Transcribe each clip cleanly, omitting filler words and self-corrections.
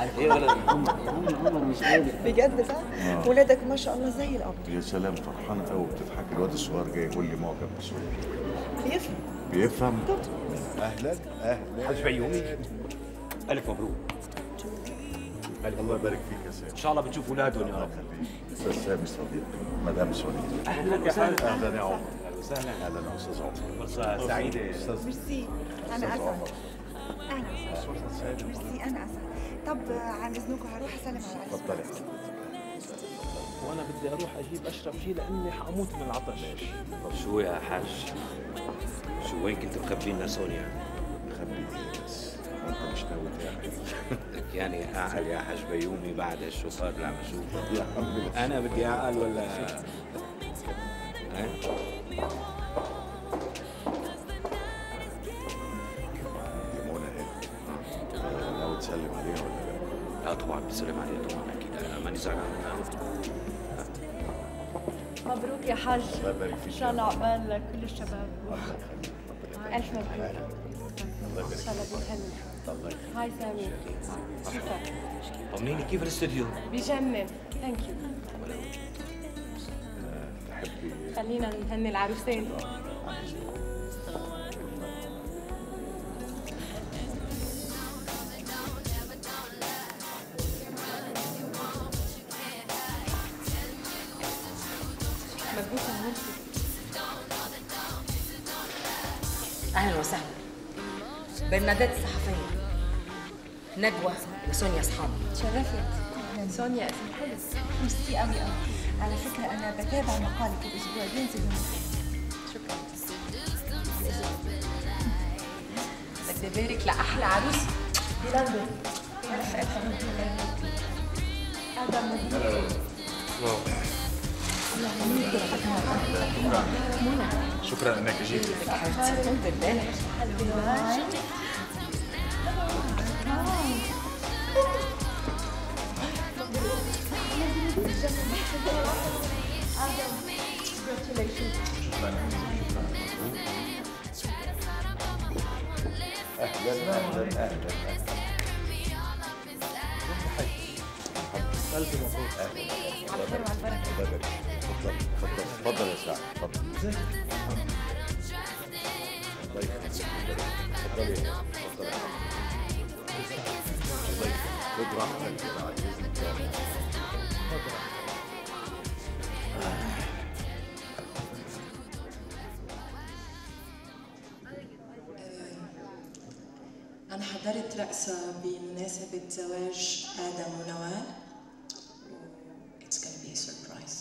يا ولد هم مش قادر بجد صح؟ ولادك ما شاء الله زي القمر. يا سلام، فرحانه قوي بتضحك. الواد الصغير جاي يقول لي معجب بصوتي. بيفهم. بيفهم؟ اهلا اهلا حاج بيومي، الف مبروك. الله يبارك فيك يا سامي. ان شاء الله بتشوف اولادهم يا رب. استاذ سامي صديقي، مدام سونيا. اهلا وسهلا. اهلا يا عمر. اهلا وسهلا. اهلا يا استاذ عمر. فرصه سعيده. ميرسي، انا اسعد. اهلا. ميرسي، انا اسعد. طب عن اذنكم هروح اسلم على العريس. اتفضلي حضرتك. وانا بدي اروح اجيب اشرب شيء لاني حاموت من العطش. طب شو يا حاج؟ شو وين كنت مخبي لنا سونيا؟ خبي ايه بس؟ انت مش ناوي تعمل؟ يعني اعقل يا حاج بيومي بعد هالشوفات اللي عم اشوفها. يا عمي انا بدي اعقل ولا يا منى هنا. ناوي تسلم عليها ولا لا؟ لا طبعا بسلم عليها طبعا اكيد. انا ماني زعلان. مبروك يا حاج. الله يبارك فيك. ان شاء الله عقبال كل الشباب. الله يخليك. الف مبروك. الله يبارك ان شاء الله بيتهنى. الله يخليك. هاي سامي. شكرا. طمنيني كيف الاستوديو؟ بجنن. ثانك يو. تحبي خلينا نهني العروسين. مبروك يا عمتي. اهلا وسهلا. برنادات الصحفيه ندوه وسونيا اصحابي. تشرفت. سونيا اسم حلو. ميرسي قوي قوي. على فكره انا بتابع مقالك الاسبوع بينزل يوم شكرا. بدي ابارك لاحلى عروس بلندن. الف الف مبروك. هذا مبروك. شكرا انك جيت. حبيبتي الحمد لله. اهلا اهلا اهلا. الف مبروك. على الخير وعلى البركه. الله يبارك فيك. اتفضل اتفضل اتفضل يا سعد اتفضل. الله يخليك. اتفضلي اتفضلي. الله يخليك. خد راحتك يا بعد اذنك. أنا حضرت رقصة بمناسبة زواج آدم ونوال. It's gonna be a surprise.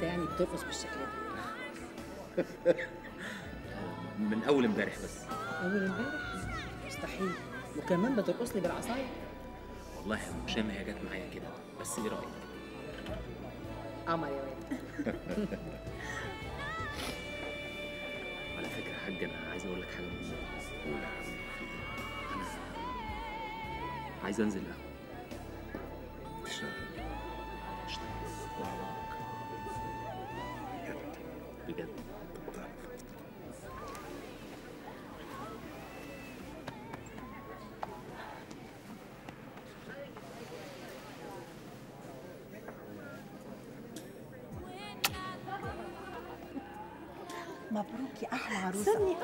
يعني بترقص بالشكل ده؟ من اول امبارح بس. اول امبارح؟ مستحيل. وكمان بترقص لي بالعصايه؟ والله يا ام شامه هي جت معايا كده، بس ايه رايك؟ قمر يا واد. على فكره يا حاج، انا عايز اقول لك حاجه مهمه. قول يا عم. انا عايز انزل قهوه. تشتغل وراك بجد. مبروك يا احلى عروسه. سونيا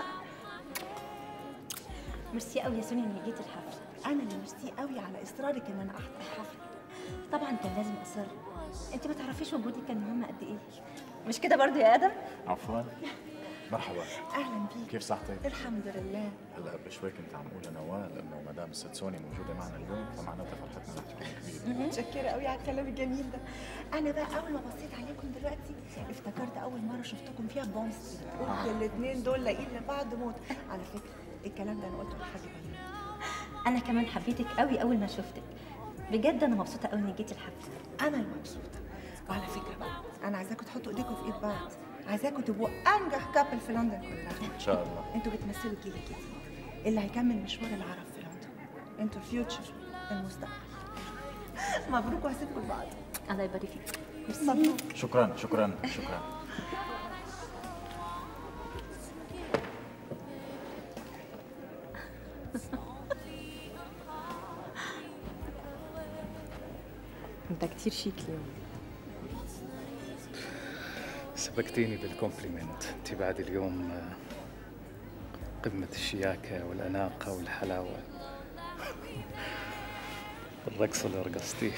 ميرسي قوي يا سونيا انك جيتي الحفله. انا اللي ميرسي قوي على اصرارك ان انا احضر الحفله. طبعا كان لازم اصر. انت ما تعرفيش وجودي كان مهم قد ايه. مش كده برضو يا ادم؟ عفوا. مرحبا. اهلا بيك. كيف صحتك؟ الحمد لله. هلا قبل شوي كنت عم اقول لنوال انه ما دام الست سوني موجوده معنا اليوم فمعناتها فرحتنا رح تكون كبيره. متشكره قوي على الكلام الجميل ده. انا بقى اول ما بصيت عليكم دلوقتي افتكرت اول مره شفتكم فيها بوم ستريت. قلت الاثنين دول لاقيين لبعض موت. على فكره الكلام ده انا قلته لحاج بهيم. انا كمان حبيتك قوي اول ما شفتك. بجد انا مبسوطه قوي انك جيتي الحفله. انا المبسوطه. وعلى فكره بقى انا عايزاكم تحطوا ايديكم في ايد بعض. عايزاكم تبقوا انجح كابل في لندن كلها. ان شاء الله. انتوا بتمثلوا الجيل الجديد اللي هيكمل مشوار العرب في لندن. انتوا الفيوتشر، المستقبل. مبروك وهسيبكم لبعض. الله يبارك فيك. مبروك. شكرا شكرا شكرا. انت كتير شيك اليوم. سبقتيني بالكومبليمنت. انت بعد اليوم قمة الشياكة والأناقة والحلاوة. الرقصة اللي رقصتيه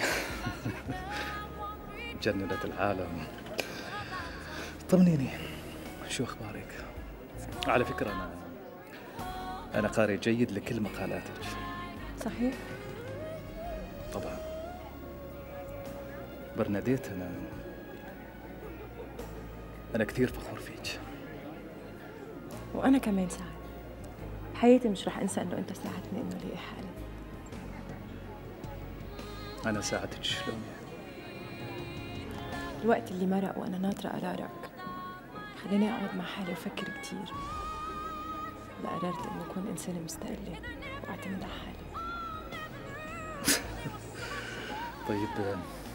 جننت العالم. طمنيني، شو أخبارك؟ على فكرة أنا قارئ جيد لكل مقالاتك. صحيح؟ طبعا. برناديت، أنا كثير فخور فيك. وانا كمان سعد. حياتي مش رح انسى انه انت ساعدتني انه الاقي حالي. أنا ساعدتك شلون يعني؟ الوقت اللي مرق وانا ناطره قرارك خليني اقعد مع حالي وافكر كتير. قررت انه اكون انسانه مستقله واعتمد على حالي. طيب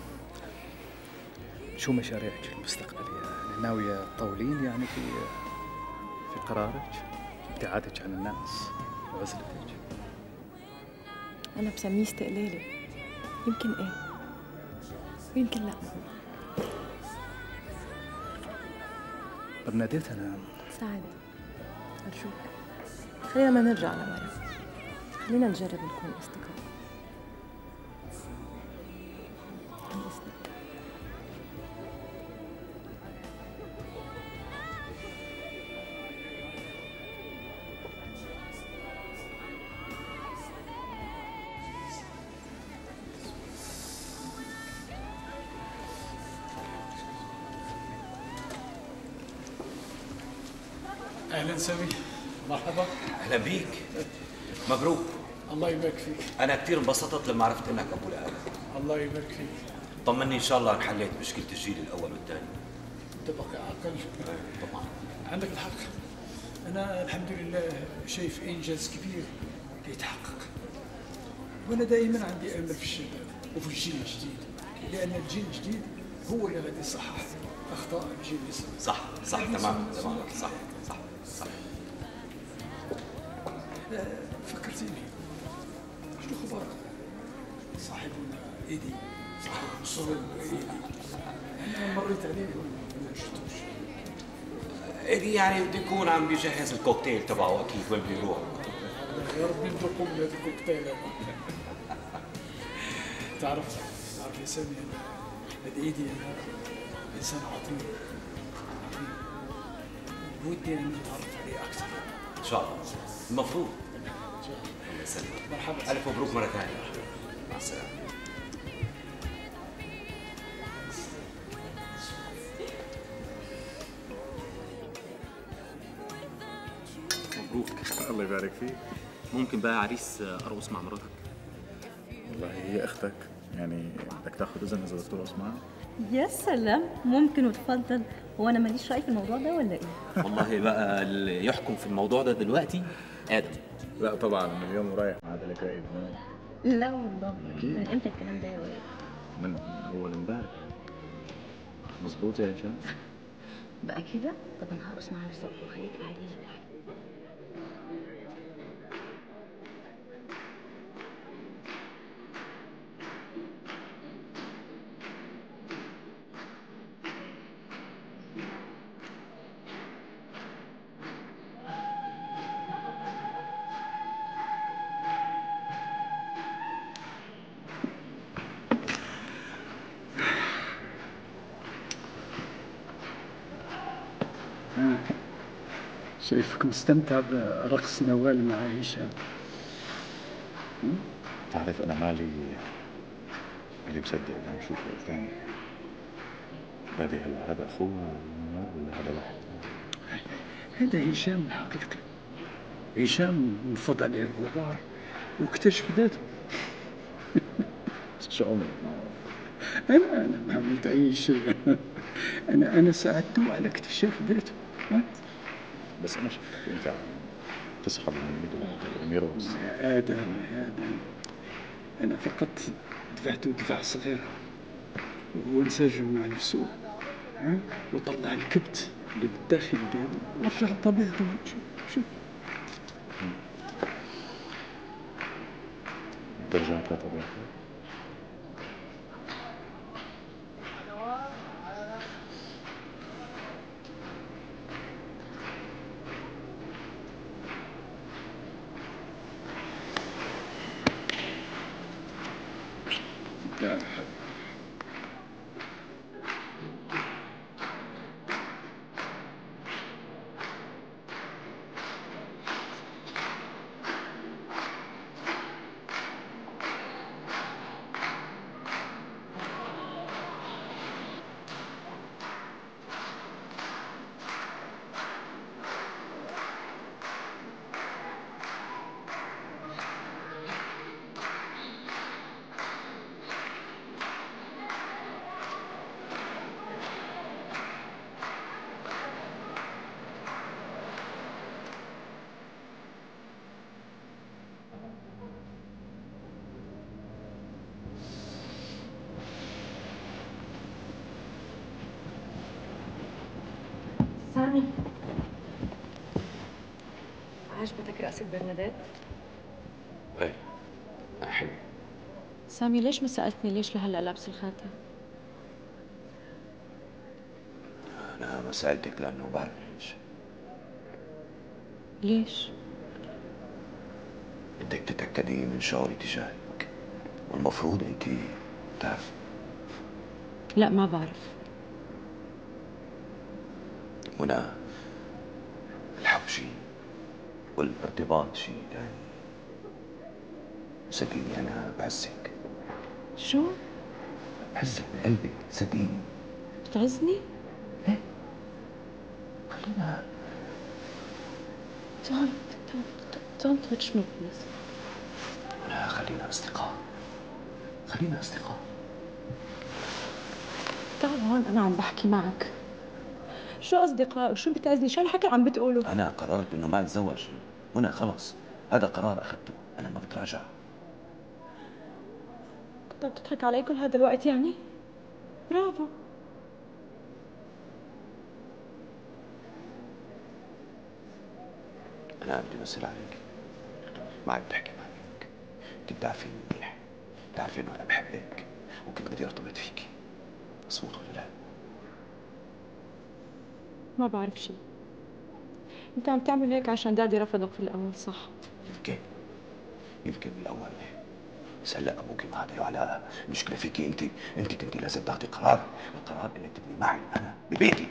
شو مشاريعك المستقبلية؟ يعني ناوية تطولين يعني في قرارك، ابتعادك عن الناس وعزلتك؟ انا بسميه استقلالي. يمكن ايه ويمكن لا. برناديت أنا سعد أرجوك خلينا ما نرجع لورا. خلينا نجرب نكون أصدقاء. عن إذنك. اهلا سامي. مرحبا. اهلا بيك. مبروك. الله يبارك فيك. انا كثير انبسطت لما عرفت انك ابو لآدم. الله يبارك فيك. طمني ان شاء الله انحليت مشكله الجيل الاول والثاني. تبقى عقل. طبعا. عندك الحق. انا الحمد لله شايف انجاز كبير يتحقق. وانا دائما عندي امل في الشباب وفي الجيل الجديد، لان الجيل الجديد هو اللي غادي يصحح اخطاء الجيل السابق. صح صح تمام تمام صح صح صح. فكرتيني. شنو اخبار صاحبنا ايدي؟ صاحب الصغير ايدي. انا مريت عليه وما شفتوش. ايدي يعني بده يكون عم بيجهز الكوكتيل تبعه اكيد وين بده يروح. يا رب نذوقوا من هذا الكوكتيل. تعرف يا سامي، انا ايدي انا انسان عظيم عظيم. ودي ان نتعرف عليه اكثر. ان شاء الله. المفروض. الله يسلمك. مرحبا. الف مبروك مره ثانيه. مع السلامه. مبروك. الله يبارك فيك. ممكن بقى عريس ارقص مع مراتك؟ والله هي اختك، يعني بدك تاخذ اذن اذا بدك ترقص معها؟ يا سلام، ممكن وتفضل. هو انا ماليش راي في الموضوع ده ولا ايه؟ والله بقى اللي يحكم في الموضوع ده دلوقتي ادم. لا طبعا، من اليوم ورايح ما عاد لك راي بنات. لا والله. أكيد. من امتى الكلام ده يا واد؟ من اول امبارح. مظبوط يا هشام؟ بقى كده؟ طب انا هرقص معاه الصبح وخليك قاعد هنا. شايفك مستمتع برقص نوال مع هشام. تعرف انا مالي مصدق اني اشوفه قدامي. بالي هلا هذا اخوه ولا هذا واحد ثاني؟ هذا هشام حقيقي. هشام انفض عليه الغبار واكتشف ذاته. شو عمرك؟ انا ما عملت اي شيء. انا ساعدته على اكتشاف ذاته. بس انا شفتك انت تسحب من ايده وميروس. يا ادم يا ادم، انا فقط دفعته دفعه صغيره وهو انسجم مع نفسه وطلع الكبت اللي بالداخل ديالو ورجع لطبيعته. شوف رجعت لطبيعتك. لا سامي، عجبتك رقصة برنادات؟ ايه حلو. سامي ليش ما سألتني ليش لهلا لابس الخاتم؟ أنا ما سألتك لأنه بعرف ليش. ليش؟ بدك تتأكدي من شعوري تجاهك، والمفروض أنت تعرفي. لا ما بعرف. منى، الحب شيء والارتباط شيء تاني. صدقيني أنا بعزك. شو؟ بعزك بقلبي، صدقيني. بتعزني؟ ايه خلينا. don't touch me please. منى خلينا أصدقاء، خلينا أصدقاء. تعال هون أنا عم بحكي معك. شو أصدقاء وشو بتعزني؟ شو هالحكي عم بتقوله؟ أنا قررت إنه ما أتزوج منى، خلص هذا قرار أخذته، أنا ما بتراجع. كنت عم تضحك علي كل هذا الوقت يعني؟ برافو. أنا بدي أمثل عليك، ما عم بحكي معك. أنت بتعرفيني منيح، بتعرفي إنه أنا بحبك وكنت بدي أرتبط فيكي، مظبوط ولا لا؟ ما بعرف شيء. أنت عم تعمل هيك عشان دادي رفضك في الأول، صح؟ يمكن بالأول، بس هلا أبوكي ما عاد على المشكلة فيكي أنت. أنت كنتي لازم تاخذي قرار، القرار إنك تبني معي أنا ببيتي.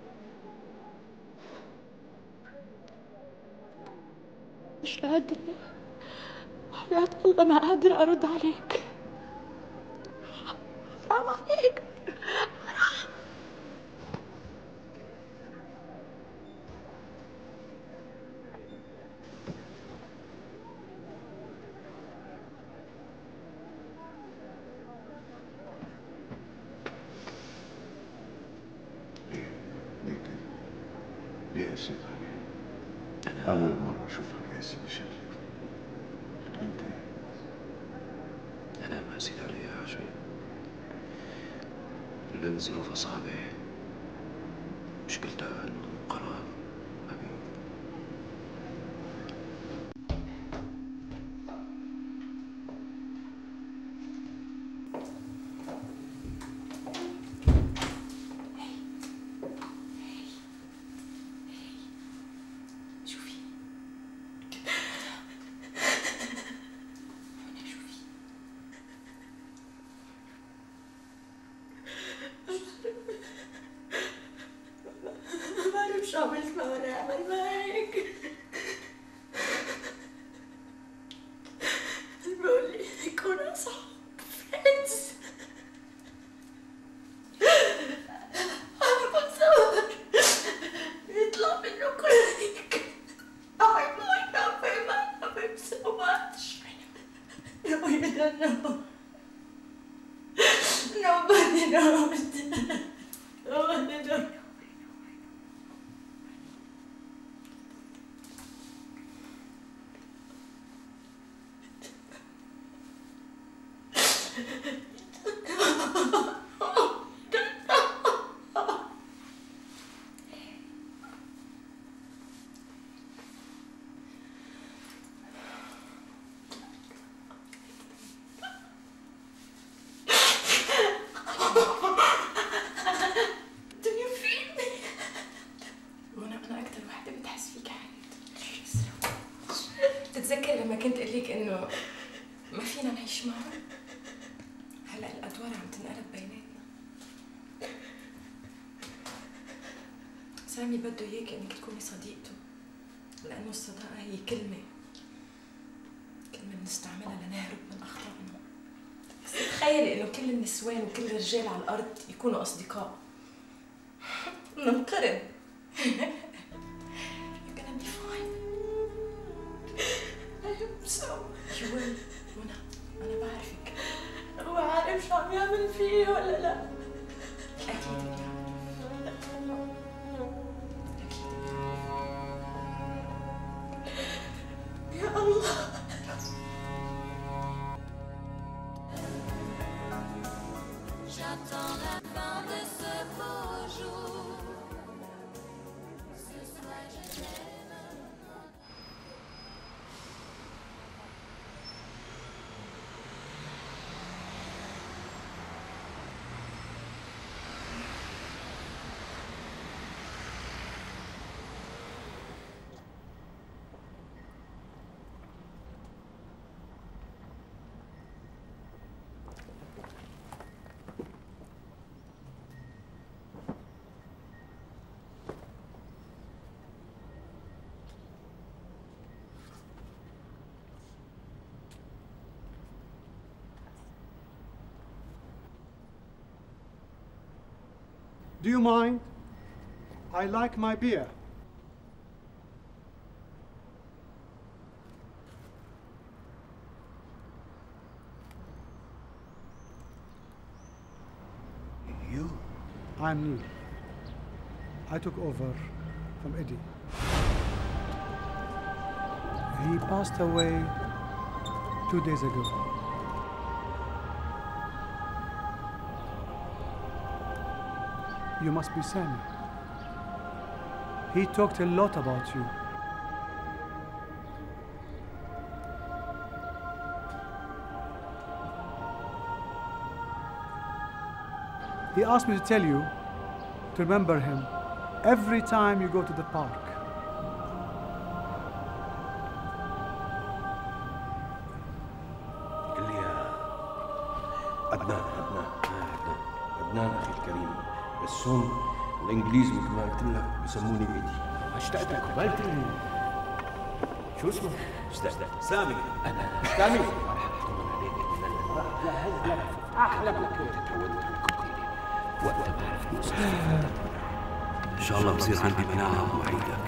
مش قادرة، حياة الله ما قادرة أرد عليك. حرام عليك. أول مرة أشوفك يا سيدي شريف. أنا ما أزيد عليها شيء. البنت ظروفها صعبة، مشكلتها إنه قرار ما بين. شو عملت ما وانا اعمل معك؟ بقول لي يكون اصحاب فريندز. عم بتصور يطلع منه كل هيك. I might not be mad at him so much. No, you don't know. Nobody knows. Nobody knows. تتذكر لما كنت قلت لك انه ما فينا نعيش معه؟ هلا الادوار عم تنقلب بيناتنا. سامي بده اياك انك تكوني صديقته، لانه الصداقه هي كلمه بنستعملها لنهرب من اخطائنا. بس تخيلي انه كل النسوان وكل الرجال على الارض يكونوا اصدقاء، ننقرض. You're gonna be fine. I hope so. You will. منى أنا بعرفك. هو عارف شو عم يعمل فيه ولا لا؟ أكيد يا الله. J'attends la fin de ce beau jour. Ce soir je t'aime. Do you mind? I like my beer. You? I'm Neil. I took over from Eddie. He passed away 2 days ago. You must be Sammy. He talked a lot about you. He asked me to tell you to remember him every time you go to the park. قل لي يا عدنان عدنان اخي الكريم، بس هون الانجليز مثل ما قلت لك بسموني ايدي. اشتقتك قبلتني. شو اسمك؟ سامي. انا سامي. احلى وقت ما عرفت ان شاء الله بصير عندي مناعه وعيدك.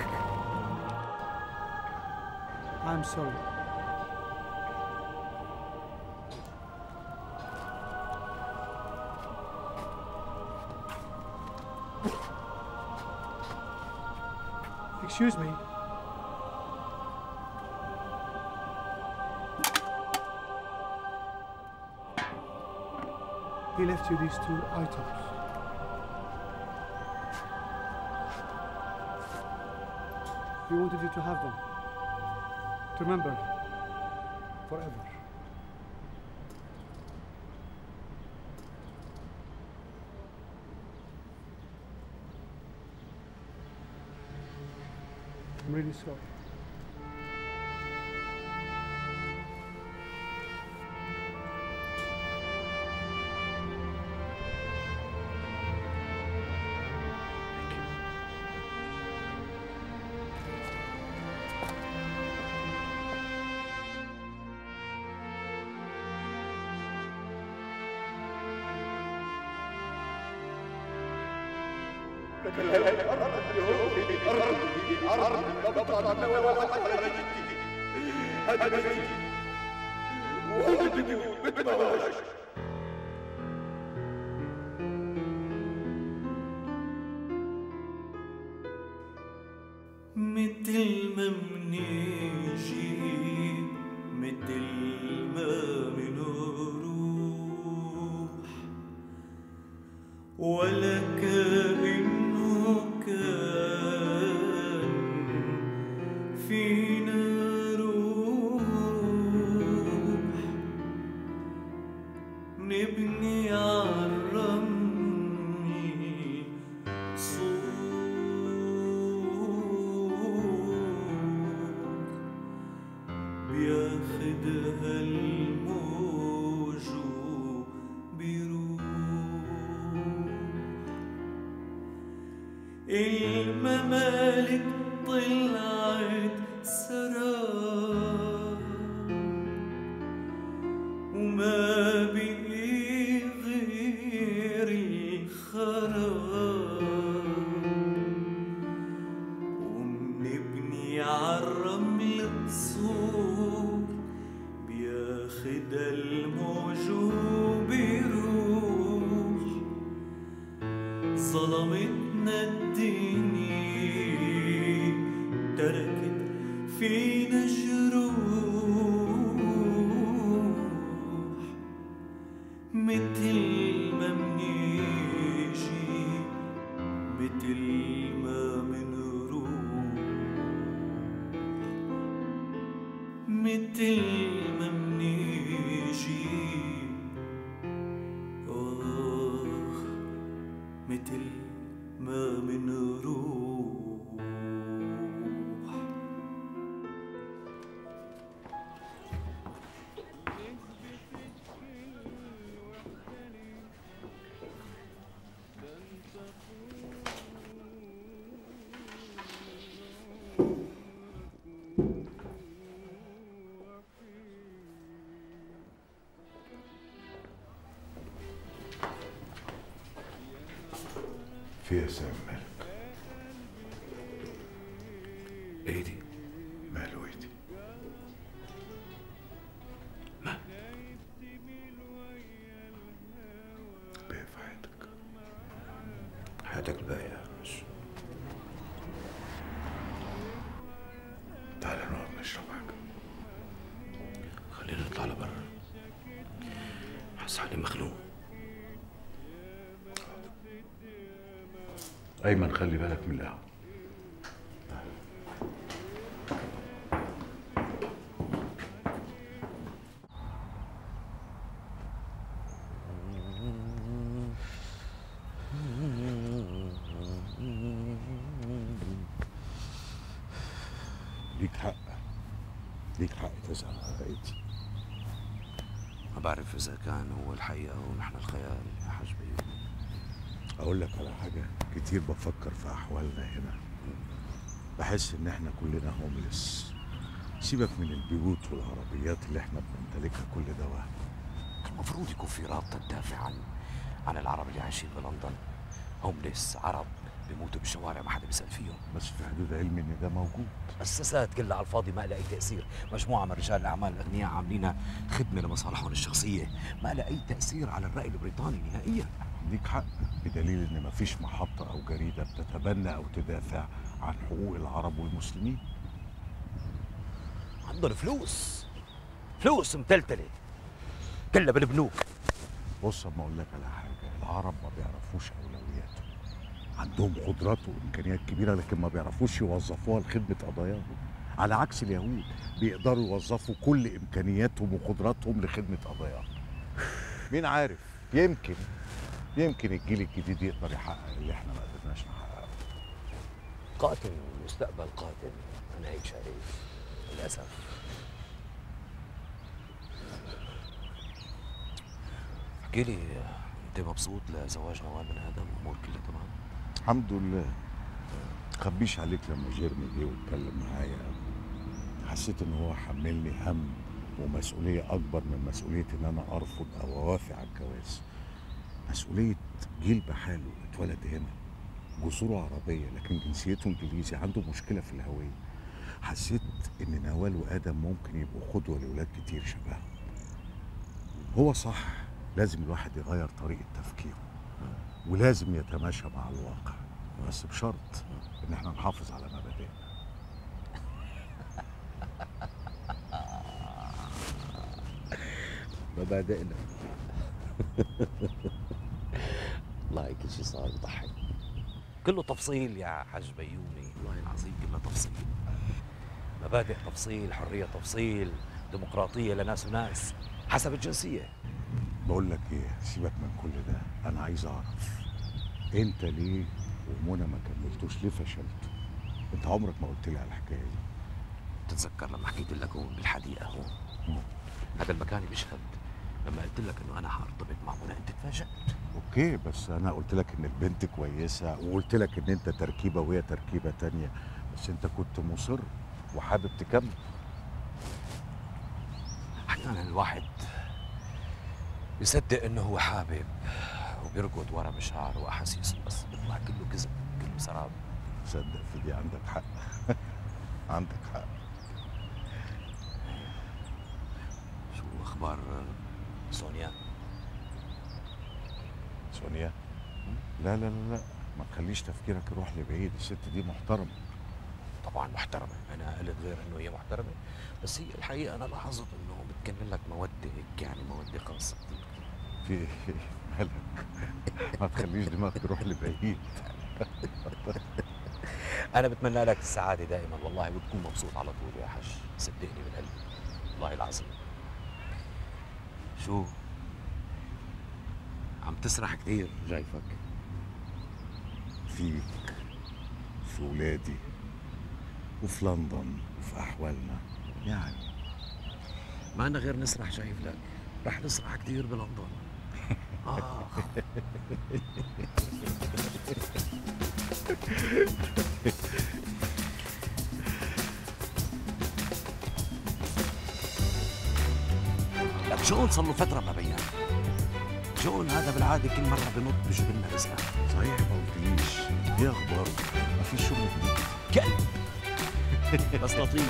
I'm sorry. Excuse me. he left you these 2 items. He wanted you to have them, to remember him forever. I'm really sorry. مثل ما منيجي مثل ما منروح ولا كأنه كان فينا روح نبني عالرمل بياخدها الموج وبيروح الممالك طلعت سراب وما بقي غير الخراب ومنبني عالرمل قصور بياخدها الموج وبيروح ظلمتنا الدنيا تركت فينا جروح مثل ما منيجي مثل ما منروح مثل ما منيجي مثل ما منروح. في يا سام مالك؟ ايدي ماله ايدي؟ ما بيه في حياتك؟ حياتك الباقية مش تعال نقعد نشرب حاجة. خلينا نطلع لبرا، حس حالي مخنوق. أيمن خلي بالك من القهوة. ليك حق، ليك حق تزعل على ايدي. ما بعرف إذا كان هو الحقيقة ونحن الخيال يا حاج بيومي. أقول لك على حاجة، كتير بفكر في أحوالنا هنا، بحس إن إحنا كلنا هوملس. سيبك من البيوت والعربيات اللي إحنا بنمتلكها، كل ده وهم. المفروض يكون في رابطة تدافع عن العرب اللي عايشين بلندن. هوملس عرب بيموتوا بالشوارع ما حدا بيسأل فيهم. بس في حدود علمي إن ده موجود. مؤسسات كلها على الفاضي ما لها أي تأثير، مجموعة من رجال الأعمال الأغنياء عاملينها خدمة لمصالحهم الشخصية، ما لها أي تأثير على الرأي البريطاني نهائيا. ليك حق، بدليل إن مفيش محطة أو جريدة بتتبنى أو تدافع عن حقوق العرب والمسلمين. عندهم فلوس متلتلة كلها بالبنوك، بص اما اقول لك على حاجه، العرب ما بيعرفوش اولوياتهم، عندهم قدرات وامكانيات كبيره لكن ما بيعرفوش يوظفوها لخدمه قضاياهم، على عكس اليهود بيقدروا يوظفوا كل امكانياتهم وقدراتهم لخدمه قضاياهم. مين عارف، يمكن الجيل الجديد يقدر يحقق اللي احنا ما قدرناش نحققه. قاتل مستقبل قاتل، انا هيك شايف للاسف. احكي لي، انت مبسوط لزواج نوال من ادم والامور كلها تمام؟ الحمد لله. خبيش عليك لما جيرمي جه واتكلم معايا حسيت ان هو حملني هم ومسؤوليه اكبر من مسؤوليه ان انا ارفض او اوافق على الجواز. مسؤوليه جيل بحاله اتولد هنا، جذوره عربيه لكن جنسيته انجليزي، عنده مشكله في الهويه. حسيت ان نوال وادم ممكن يبقوا قدوه لاولاد كتير شبههم. هو صح، لازم الواحد يغير طريقه تفكيره ولازم يتماشى مع الواقع، بس بشرط ان احنا نحافظ على مبادئنا. مبادئنا. والله كل شيء صار بضحك، كله تفصيل يا حاج بيومي، والله العظيم كله تفصيل. مبادئ تفصيل، حرية تفصيل، ديمقراطية لناس وناس حسب الجنسية. بقول لك ايه، سيبك من كل ده، انا عايز اعرف انت ليه ومنى ما كملتوش، ليه فشلتوا؟ انت عمرك ما قلت لي على الحكايه دي. تتذكر لما حكيت لك هون بالحديقة هون؟ هذا المكان بيشهد لما قلت لك انه انا حارتبط مع منى، انت تفاجأت. اوكي، بس انا قلت لك ان البنت كويسه وقلت لك ان انت تركيبه وهي تركيبه تانية، بس انت كنت مصر وحابب تكمل. احيانا الواحد بيصدق انه هو حابب وبيركض ورا مشاعره واحاسيسه، بس بيطلع كله كذب، كله سراب. صدق في دي عندك حق. عندك حق. شو اخبار سونيا؟ سونيا؟ لا لا لا لا، ما تخليش تفكيرك يروح لبعيد، الست دي محترمه. طبعا محترمه، انا قلت غير انه هي محترمه، بس هي الحقيقه انا لاحظت انه بتكمل لك موده هيك، يعني موده خاصه كثير. في مالك؟ ما تخليش دماغك تروح لبعيد. انا بتمنى لك السعاده دائما والله، وتكون مبسوط على طول يا حج، صدقني من قلبي والله العظيم. شو عم تسرح كثير جايفك؟ فيك، في ولادي، وفي لندن، وفي احوالنا يعني. ما أنا غير نسرح شايف لك، رح نسرح كثير بلندن. لك جون صار له فترة ما بينا. جون هذا بالعادة كل مرة بنط بجيب لنا رزقة. صحيح ما قلتليش، ايه اخبار؟ ما فيش شغل جديد؟ كلب بس لطيف.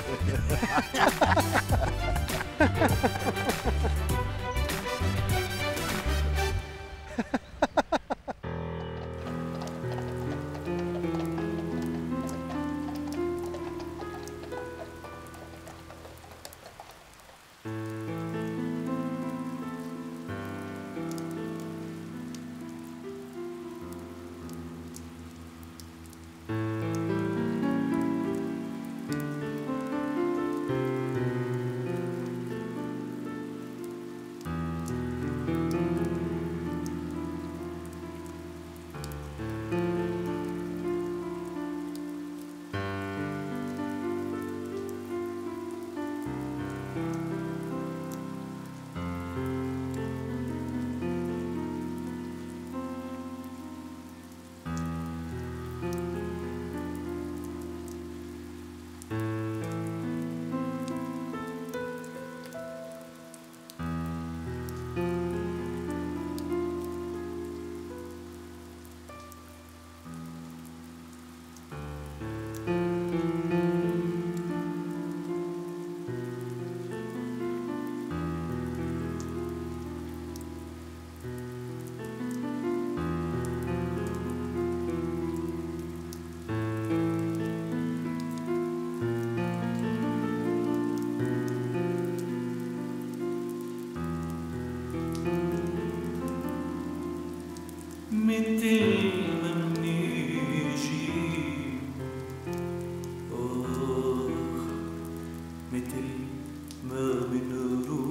مثل ما بنروح